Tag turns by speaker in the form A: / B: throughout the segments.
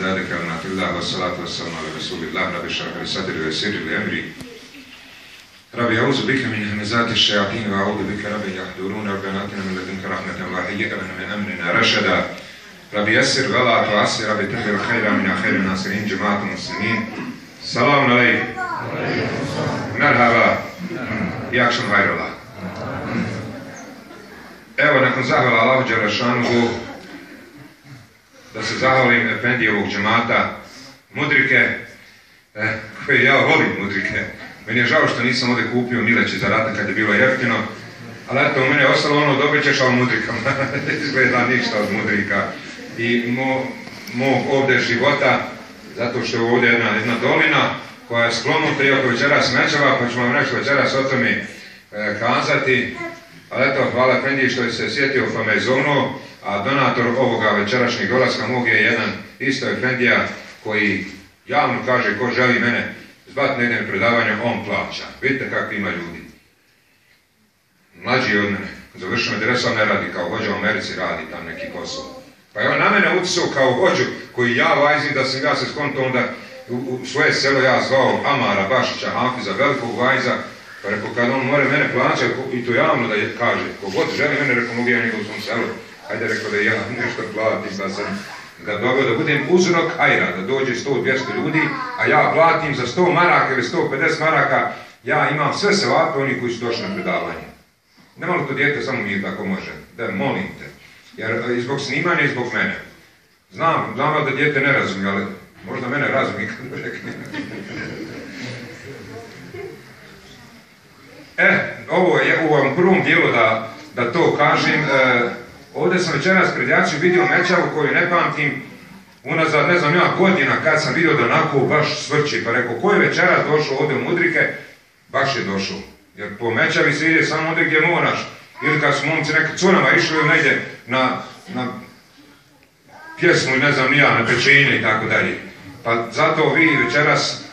A: مداد كلمات الله والصلاة والسلام على رسول الله رب اشرح لي صدري ويسر لي أمري ربي أعوذ بك من همزات الشياطين وأعوذ بك ربي يحضرون ربنا آتنا من لدنك رحمة وهيئ لنا من أمرنا رشدا ربي يسر ولا تعسر ربي تقدر خيرا من خير الناصرين جماعة المسلمين السلام عليكم مرحبا jakšom hajrola. Evo, nakon zahvala Allahu Đelešanuhu, da se zahvalim efendi ovog džemata, mudrike, koje ja volim mudrike. Meni je žao što nisam ovdje kupio mileće za rata kad je bilo jeftino, ali eto, u mene je ostalo ono, dobit ćeš ovo mudrikama. Izgleda ništa od mudrika. I mog ovdje života, zato što je ovdje jedna dolina, koja je sklonuta, iako večeras mećava, pa ću vam nešto večeras o tome kazati. Ali eto, hvala Efendiji što je se sjetio pa me zovnuo, a donator ovoga večerašnjeg dolaska mog je jedan isto Efendija koji javno kaže ko želi mene zvat na jednom predavanju, on plaća. Vidite kakvi ima ljudi. Mlađi od mene, završio medresu, ne radi kao vođa u Americi, radi tam neki posao. Pa je on na mene utisao kao vođu koji ja vajzim da sam ja se skonto onda u svoje selo ja zvao Amara Bašića Hafiza, velikog vajza, pa rekao kad on more mene plaća i to javno da je kaže, kogod želi mene, rekao mogu ja njega u svom selu, hajde rekao da ja nešto platim, da sam ga doveo da budem uzrok hajra, da dođe 100-200 ljudi, a ja platim za 100 maraka ili 150 maraka, ja imam sve sevape oni koji su došli na predavanje. Ne malo to dijete samo mi tako može, da molim te, jer i zbog snimanja i zbog mene. Znam da dijete ne razumije, ali možda mene razumije kad mu rekne. Ovo je u ovom prvom dijelu da to kažem. Ovdje sam večeras pred jačim vidio mećavu koju ne pamtim unazad, ne znam ja godina kad sam vidio da onako baš svrči. Pa rekao, ko je večeras došao ovdje u Mudrike, baš je došao. Jer po mećavi se ide samo ovdje gdje moraš. Ili kad su momci neke curama išli negdje na pjesmu, ne znam nija, na pečenje i tako dalje. Pa zato vi večeras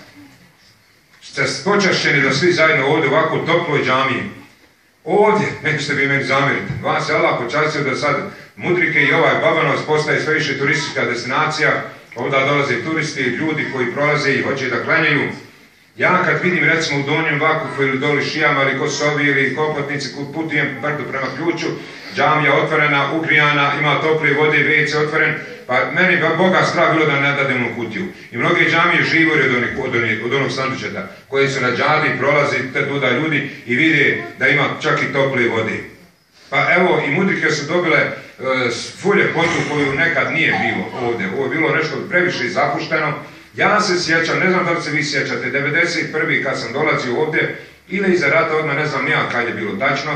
A: ste počašćeni da svi zajedno ovdje ovako u toploj džamiji. Ovdje, nećete vi meni zamjeriti. Vas je Allah počastio da sad Mudrike i ovaj Babanovac postaje sve više turistička destinacija. Ovdje dolaze turisti, ljudi koji prolaze i hoće da klanjaju. Ja kad vidim recimo u Donjem Vakufu ili doli Šijama ili Kosovi ili Kopotnici putujem brdo prema Ključu, džamija otvorena, ugrijana, ima tople vode, WC otvoren, pa meni Boga strah bilo da ne dadem u kutiju. I mnoge džamije živore od onog sandučeta, koji su na džadi, prolazi tuda ljudi i vide da ima čak i tople vode. Pa evo i Mudrike su dobile fulje potu koju nekad nije bilo ovdje. Ovo je bilo nešto previše zapušteno. Ja se sjećam, ne znam da li se vi sjećate, 91. kad sam dolazio ovdje, ili iza rata odmah, ne znam nija kad je bilo tačno,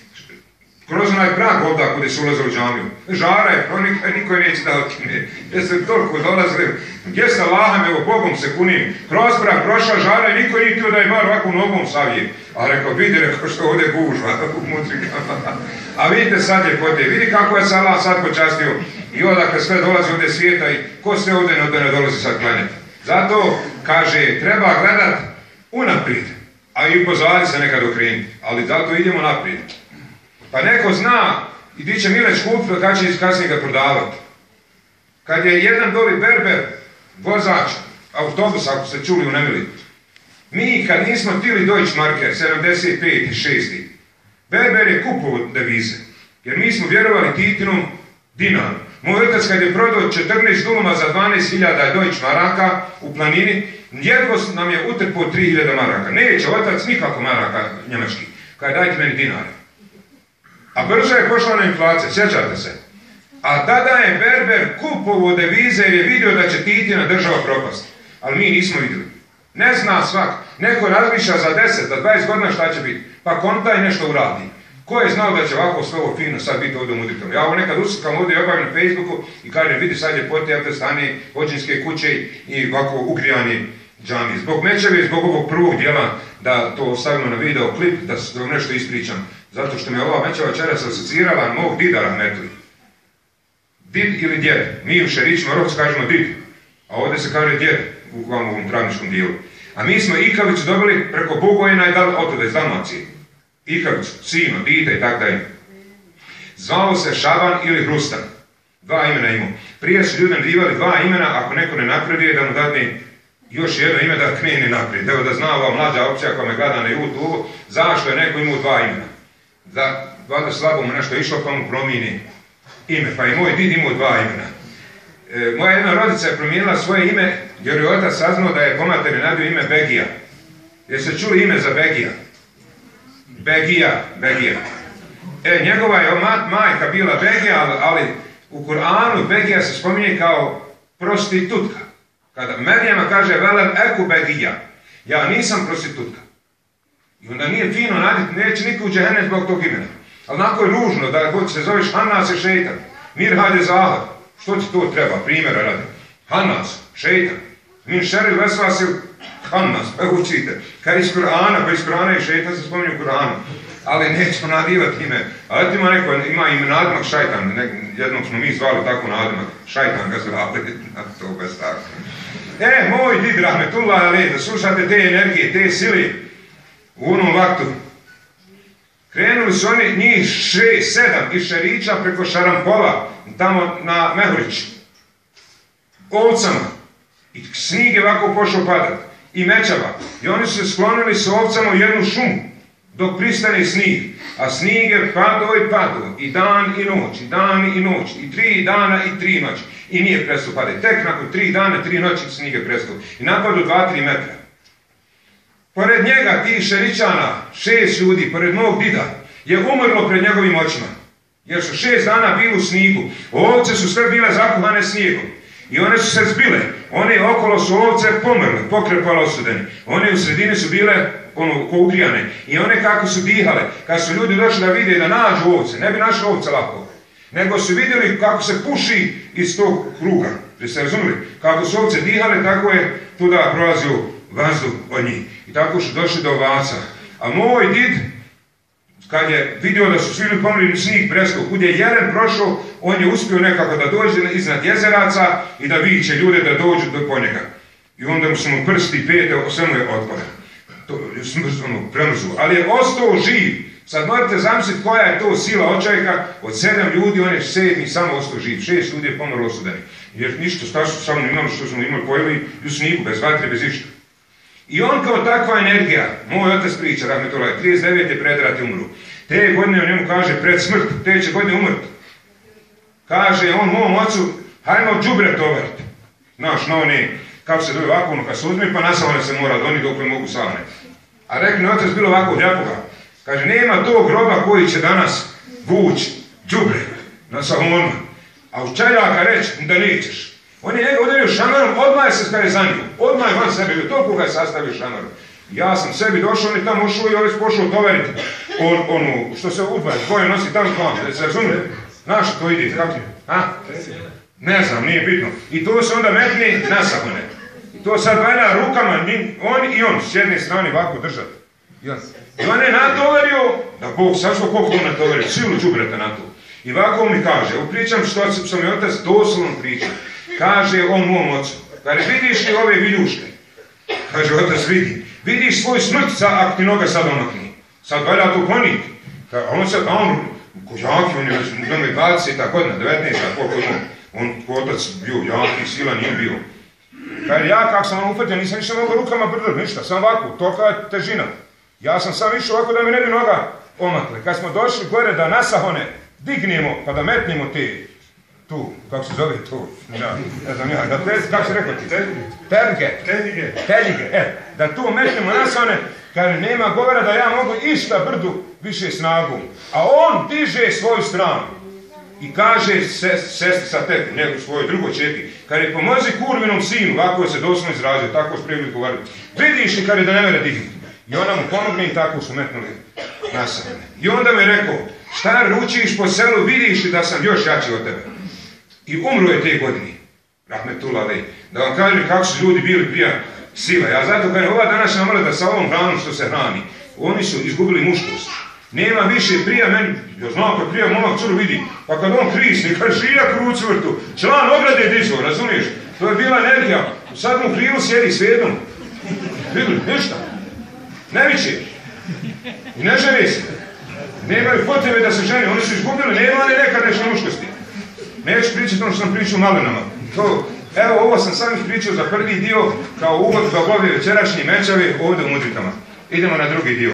A: kroz onaj prag ovdje gdje su ulazili u džamiju. Žara je, niko je neće da otkine. Jeste toliko dolazili, gdje sa Allahom, evo Bogom se kunim, kroz prag prošla žara i niko nije htio da je bar ovako nogom savije. A rekao, vidi, rekao što ovdje gužva u Mudrikama. A vidite sad ljepote, vidi kako je se Allah sad počastio i odakle sve dolazi ovdje svijeta i ko sve ovdje ne dolazi sad klanjati. Zato, kaže, treba gledat unaprijed, a i pozvali se nekad okrenuti, ali zato idemo naprijed. Pa neko zna i di će Mileć kupiti, kad će kasnije ga prodavati. Kad je jedan doli berber, vozač, autobus, ako ste čuli u Nemili, mi kad nismo htjeli Deutschmarke, 75. i 6. berber je kupovao devize, jer mi smo vjerovali Titinom dinaru. Moj otac kad je prodao 14 duluma za 12.000 Deutschmaraka u planini, jedvo nam je utrpao 3.000 maraka. Neće otac nikako maraka njemački. Kaj dajte meni dinare. A brzo je pošla na inflacija, sjećate se. A tada je berber kupovao devize jer je vidio da će Titina država propast. Ali mi nismo vidjeli. Ne zna svak. Neko razmišlja za 10, za 20 godina šta će biti. Pa kontaj nešto uradi. Ko je znao da će ovako sve ovo fino sad biti ovdje u Mudrikama? Ja ovo nekad uslikam ovdje i objavim na Facebooku i kažem vidi sad ljepote Abdestane, Hođinske kuće i ovako ugrijani džamije. Zbog mećave, zbog ovog prvog dijela da to stavimo na video klip, da vam nešto ispričam. Zato što me ova mećava večeras asocirala na mog dida Rahmetli. Did ili djed. Mi u šeričima Rovcu kažemo did, a ovdje se kaže djed u ovom travničkom dijelu. A mi smo Ikavicu dobili preko Bugojena i otuda iz Dalmacije. Ikavicu, sino, dite i tak dalje. Zvao se Šaban ili Hrustan. 2 imena imao. Prije su ljudi divali 2 imena, ako neko ne napreduje, da mu dadne još jedno ime da krene naprijed. Evo da zna ova mlađa opcija koja me gleda na YouTube, zašto je neko imao 2 imena. Da valjda slabo mu nešto išlo pa mu promijeni ime, pa i moj did imao 2 imena. Moja jedna rodica je promijenila svoje ime jer je otac saznao da je po materi nadio ime Begija. Jeste čuli ime za Begija? Begija. Njegova je majka bila Begija, ali u Kur'anu Begija se spominje kao prostitutka. Kada Merjema kaže velem eku Begija, ja nisam prostitutka. I onda nije fino naditi, neće niko u džehennem zbog tog imena. Ali onako je ružno da god se zoveš Hanas i šeitan. Mir hajde zahad. Što ti to treba? Primjera radi. Hanas, šeitan. Min šeril vesvasil Hanas, pa učite. Kad iz Kur'ana, pa iz Kur'ana i šeitan se spominje u Kur'anu. Ali nećemo nadivati ime. Ali ima neko, ima ime nadimak šajtan. Jednog smo mi zvali tako nadimak. Šajtan ga zvali. To bez tako. Moj did rahmetullah alejh, da slušate te energije, te sile u onom vaktu. Krenuli su oni njih 6-7 iz Šerića preko Šarampola, tamo na Mehurić. Ovcama. I snijeg je ovako pošao padat. I mećava. I oni su se sklonili s ovcama u jednu šumu. Dok pristane snijeg. A snijeg je padao i padao. I dan i noć. I dan i noć. I 3 dana i 3 noći. I nije prestao padati. Tek nakon 3 dana i 3 noći snijeg je prestao. I napadu 2-3 metra. Pored njega, tih Šerićana, 6 ljudi, pored mog dida, je umrlo pred njegovim očima. Jer su 6 dana bili u snigu. Ovce su sve bile zakuhane snijegom. I one su se zbile. One okolo su ovce pomrle, pokrepalo osudeni. One u sredini su bile ko ugrijane. I one kako su dihale, kad su ljudi došli da vide da nađu ovce, ne bi našli ovce lako. Nego su vidjeli kako se puši iz tog kruga. Jeste razumili? Kako su ovce dihale, tako je tuda prolazio vazduh od njih. I tako su došli do ovaca. A moj did, kad je vidio da su svi ljudi pomrli snijeg preskao, kud je jelen prošao, on je uspio nekako da dođe iznad jezeraca i da viće ljude da dođu do po njega. I onda su mu prsti pete, sve mu je otpora. Premrzuo. Ali je ostao živ. Sad morate zamisliti koja je to sila od čovjeka. Od 7 ljudi, on je 7 samo ostao živ. 6 ljudi je pomrlo osudeni. Jer ništa stašu samo imali što smo imali pojeli u snigu, bez vatre, bez išta. I on kao takva energija, moj otac priča, rahmetullah, 39 je pred rat umru. Te godine on njemu kaže pred smrt, te će godine umrt. Kaže on mom ocu, hajmo džubre tovart. Znaš, na one, kako se zove ovako, ono kad se uzme, pa nasavane se mora doniti dok ne mogu savane. A rekne otac bilo ovako ljapoga. Kaže, nema tog groba koji će danas vući džubre na Sahonu. A u čaljaka reći da nećeš. On je njega udario šamarom, odmah je se skare za njim. Odmah je van sebe, toliko ga je sastavio šamarom. Ja sam sebi došao, on je tamo ušao i ovaj pošao toveriti. Onu, što se udvaje, dvoje nosi tamo k vam, da se razumije. Znaš, to ide, kako je? Ne znam, nije bitno. I to se onda metne na Sahone. I to sad valja rukama, on i on, s jedne strane ovako držati. I on je natovario, da Bog sačuva koliko on natovario, silu džubreta na to. I ovako mi kaže, upričam što sam mi otac doslovno pričao. Kaže on mom ocu, kaže vidiš li ove viljuške? Kaže otac vidi. Vidiš svoj smrt ako ti noga sad omakni. Sad valja to kloniti. On sad, kožaki, on je već 20 godina, 19, koliko imao. On otac bio jaki, sila nije bio. Kaže ja kako sam upetio, nisam išao mogo rukama brdati, ništa, sam ovako, tolika je težina. Ja sam sam išao ovako da mi ne bi noga omakle. Kad smo došli gore da na Sahone dignemo, pa da metnemo te, tu, kako se zove to, ne znam ja, da kako se rekao ti? Teljige, da tu metnemo na Sahone, kaže nema govora da ja mogu išta brdu više snagom. A on diže svoju stranu. I kaže sestri sa tebi, nego svojoj drugoj četi, kad je pomozi kurvinom sinu, ovako je se doslovno izrazio, tako s prijevili govorili, vidiš li kad je da ne mere dignuti. I ona mu pomogne i tako su metnuli na Sahone. I onda mi je rekao, šta ručiš po selu, vidiš li da sam još jači od tebe. I umro je te godine, rahmetullah alejh, da vam kažem kako su ljudi bili prije sila. Ja zato kažem, ova današnja mlada sa ovom hranom što se hrani, oni su izgubili muškost. Nema više prije meni, ja znam kad prije momak curu vidi, pa kad on krisni, kad šijak u ruci vrtu, član ograde dižo, razumiješ? To je bila energija, sad mu krilu sjedi s jednom. Vidjeli, ništa. Ne viće. I ne žene se. Nemaju potrebe da se žene, oni su izgubili, nema one nekadašnje muškosti. Neću pričati ono što sam pričao u Malinama. Evo, ovo sam sam ispričao za prvi dio kao uvod da obavi večerašnji mečavi ovdje u Mudrikama. Idemo na drugi dio.